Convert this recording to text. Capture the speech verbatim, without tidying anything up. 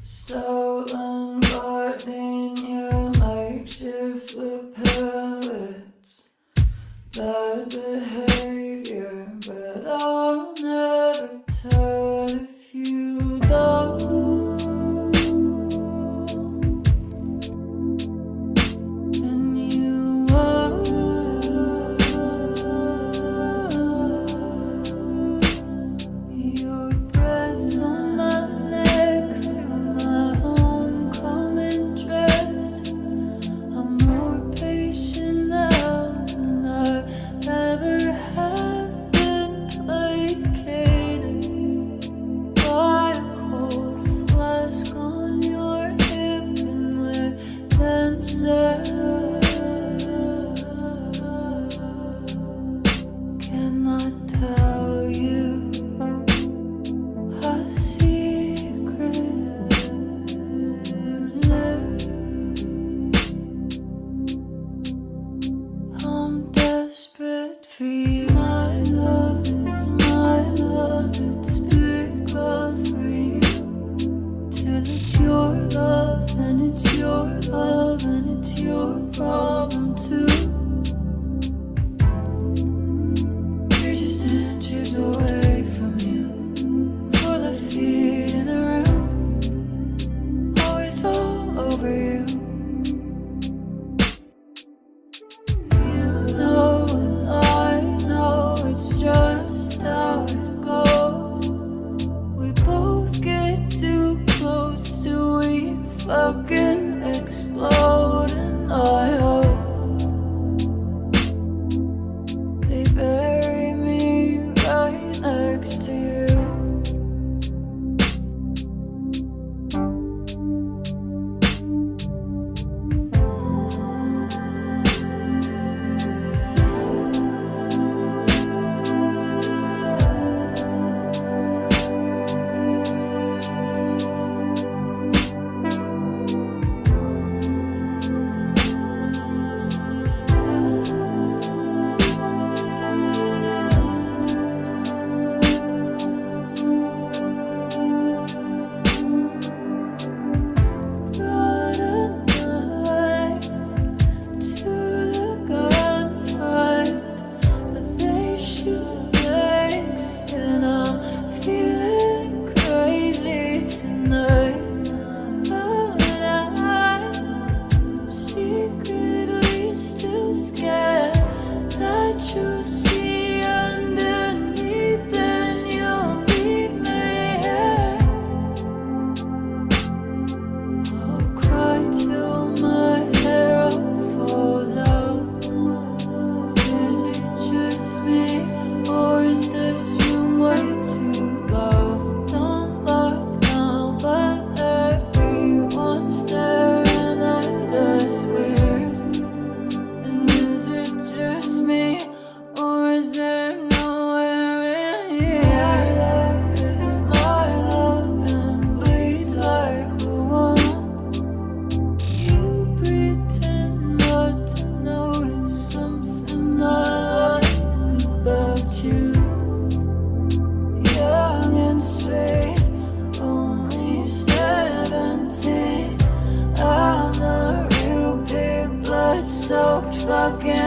Stolen gardenia, makeshift pellets. Bad behavior, but I'll never tell if you don't. And you are your breath on my neck through my homecoming dress. I'm more patient now than I ever have been, placated by a cold flask on your hip, and we're then said, cannot tell you a secret. I'm desperate for you. My love is my love, it's big love for you. Till it's your love, then it's your love, and it's your problem too. You're just inches away from you, four left feet in a room, always all over you. You know and I know it's just how it goes. We both get too close till we fucking explode, and I hope they bury me right next to you. Brought a knife to the gunfight, but they shoot blanks, and I'm feeling crazy tonight. But I'm secretly still scared that you'll see underneath, and you'll leave me here. I'll cry till my hair all falls out. Is it just me, or is this room way too loud? Don't look down, but everyone's staring at us weird. And is it just me, or is there nowhere in here? My love is my love and bleeds like a wound. You pretend not to notice something I like about you. Young and sweet, only seventeen. I'm the real pig, blood-soaked fucking